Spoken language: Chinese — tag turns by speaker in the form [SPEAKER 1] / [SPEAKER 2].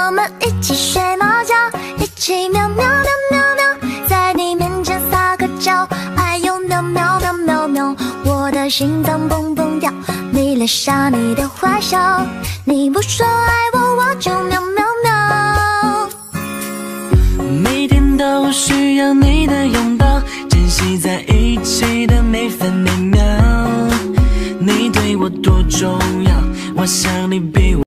[SPEAKER 1] 我们一起睡猫觉，一起喵喵喵喵喵，在你面前撒个娇，哎呦喵喵喵喵喵，我的心脏蹦蹦跳，你脸上你的坏笑，你不说爱我，我就喵喵喵。
[SPEAKER 2] 每天都需要你的拥抱，珍惜在一起的每分每秒。你对我多重要，我想你比我